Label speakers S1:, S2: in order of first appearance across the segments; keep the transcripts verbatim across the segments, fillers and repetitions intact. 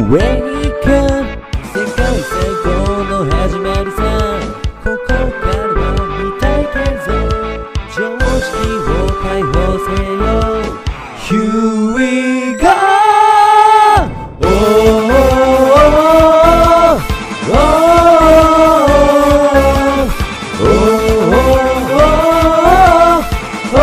S1: Wake up 世界最高の始まりさここからは未体験ぞ常識を解放せよ Here we go Oh oh oh oh oh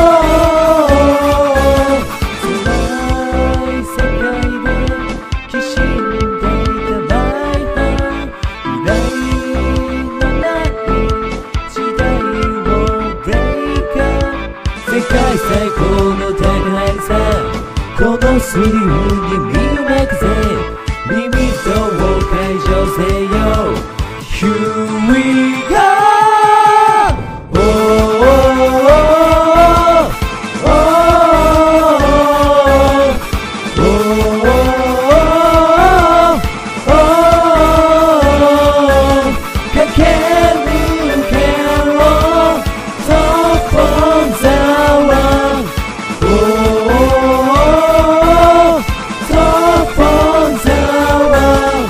S1: 辛い世界できしんでいたライフ未来のない時代を Break up 世界最高の高いさこのスリルに身を任せリミットを解除せよ Here we go Oh oh oh oh oh駆け抜けろ Top of the world Oh Top of the world